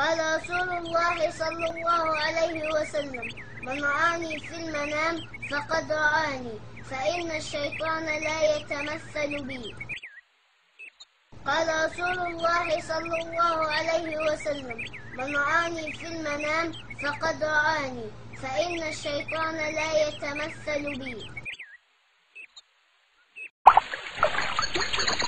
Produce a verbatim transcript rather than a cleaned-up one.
قال رسول الله صلى الله عليه وسلم: من رآني في المنام فقد رآني، فإن الشيطان لا يتمثل بي. قال رسول الله صلى الله عليه وسلم: من رآني في المنام فقد رآني، فإن الشيطان لا يتمثل بي.